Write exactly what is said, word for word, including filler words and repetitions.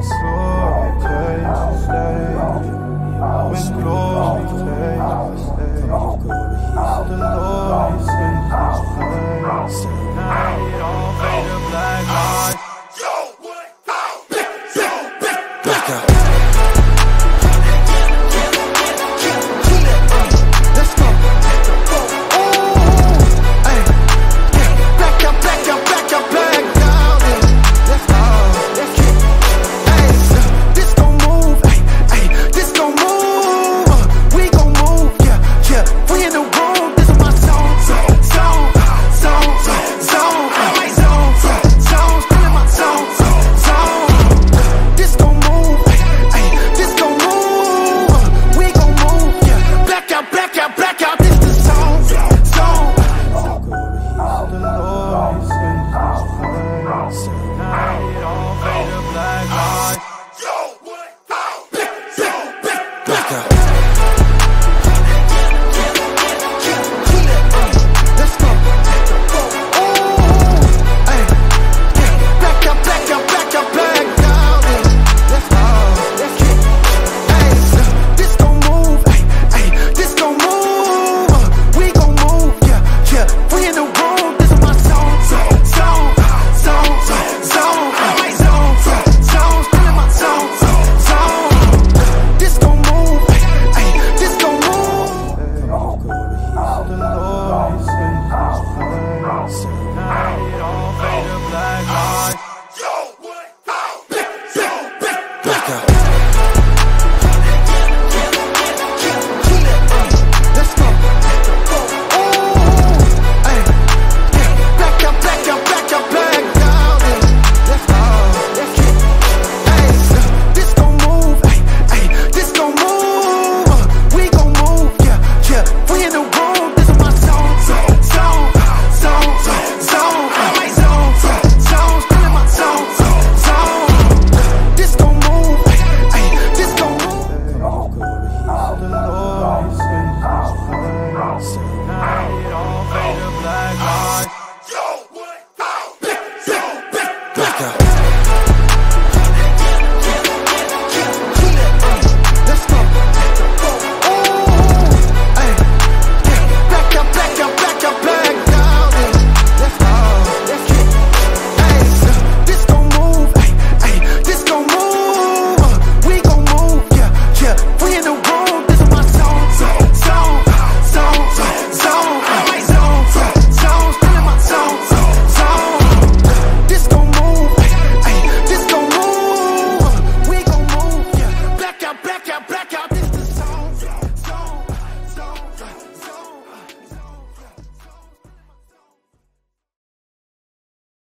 Glory takes the stage. When glory takes the stage, the Lord is in His place. Now it all fade to black light. Yo, what? Black out. Let's go. Ooh, ay, black out, black out, black out, black out. Let's go. Let's get. Ay, this gon' move. Ay, ay, this gon' move. We gon' move. Yeah, yeah. We in the room. This is my zone, zone, zone, zone, zone, my zone, zone. Feeling my zone, zone. This gon' move. Ay, this gon' move. We gon' move. Yeah, black out, black out, black out. This the zone, zone. The Lord is in His place. Now it all fade to black light. Yo, what? Black out. Let's go. Ooh, ay, black out, black out, black out, black out. Let's go. Let's get. Ay, this gon' move. Ay, ay, this gon' move. We gon' move. Yeah, yeah. We in the room. This is my zone, zone, zone, zone, zone, my zone, zone. Feeling my zone, zone. This gon' move. Ay, this gon' move. The Lord is in His place. Now it all fade to black light. Yo, what? Black out. Let's go. Ooh, ay, black out, black out, black out, black out. Let's go. Let's get. Ay, this gon' move. Ay, ay, this gon' move. We gon' move. Yeah, yeah. We in the room. This is my zone, zone, zone, zone, zone, my zone, zone. Feeling my zone, zone. This gon' move. Ay, this gon' move. The Lord is in His place. Now it all fade to black light. Yo, what? Black out.